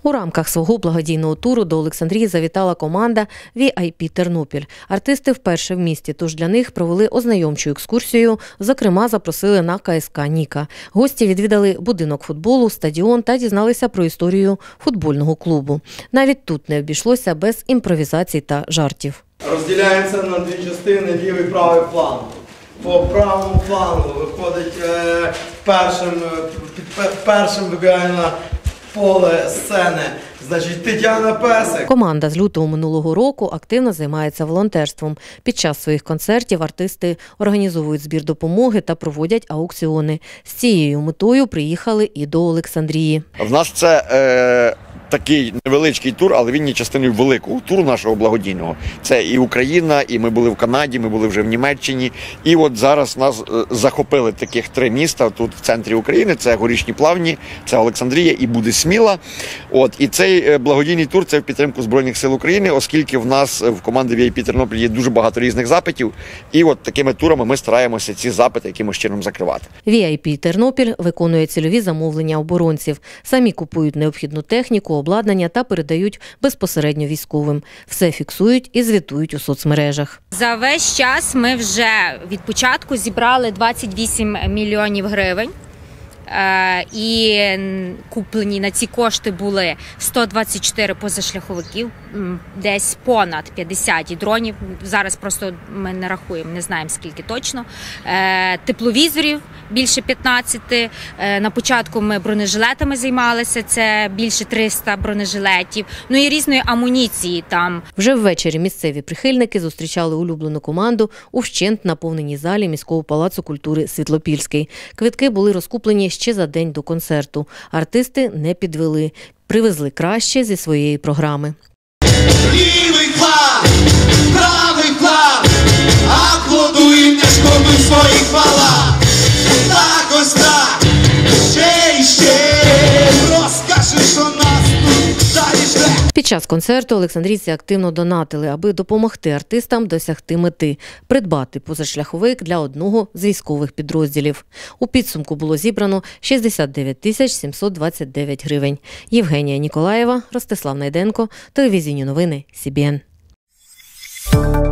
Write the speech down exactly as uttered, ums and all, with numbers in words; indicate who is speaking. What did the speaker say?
Speaker 1: У рамках свого благодійного туру до Олександрії завітала команда ві ай пі Тернопіль. Артисти вперше в місті, тож для них провели ознайомчу екскурсію, зокрема запросили на ка ес ка «Ніка». Гості відвідали будинок футболу, стадіон та дізналися про історію футбольного клубу. Навіть тут не обійшлося без імпровізацій та жартів.
Speaker 2: Розділяється на дві частини – лівий і правий план. По правому плану виходить е, першим, під першим вибігає на поле сцени, значить, Тетяна Песик.
Speaker 1: Команда з лютого минулого року активно займається волонтерством. Під час своїх концертів артисти організовують збір допомоги та проводять аукціони. З цією метою приїхали і до Олександрії.
Speaker 3: В нас це е, такий невеличкий тур, але він є частиною великого туру нашого благодійного. Це і Україна, і ми були в Канаді, ми були вже в Німеччині. І от зараз нас захопили таких три міста тут в центрі України. Це Горішні Плавні, це Олександрія і буде Сміла. От, і цей благодійний тур – це в підтримку Збройних сил України, оскільки в нас в команді ві ай пі Тернопіль є дуже багато різних запитів. І от такими турами ми стараємося ці запити якимось чином закривати.
Speaker 1: ві ай пі Тернопіль виконує цільові замовлення оборонців. Самі купують необхідну техніку, обладнання та передають безпосередньо військовим. Все фіксують і звітують у соцмережах.
Speaker 4: За весь час ми вже від початку зібрали двадцять вісім мільйонів гривень. І куплені на ці кошти були сто двадцять чотири позашляховиків, десь понад п'ятдесят дронів, зараз просто ми не рахуємо, не знаємо скільки точно, тепловізорів більше п'ятнадцяти, на початку ми бронежилетами займалися, це більше триста бронежилетів, ну і різної амуніції там.
Speaker 1: Вже ввечері місцеві прихильники зустрічали улюблену команду у вщент наповненій залі міського палацу культури «Світлопільський». Квитки були розкуплені ще за день до концерту. Артисти не підвели. Привезли краще зі своєї програми.
Speaker 5: Лівий флаг, правий флаг, аплодуємо школи своїх фалах. Так ось так, ще і ще, розкажи, що нас тут далі жде.
Speaker 1: Під час концерту олександрійці активно донатили, аби допомогти артистам досягти мети – придбати позашляховик для одного з військових підрозділів. У підсумку було зібрано шістдесят дев'ять тисяч сімсот двадцять дев'ять гривень. Євгенія Ніколаєва, Ростислав Найденко, телевізійні новини Сі Бі Ен.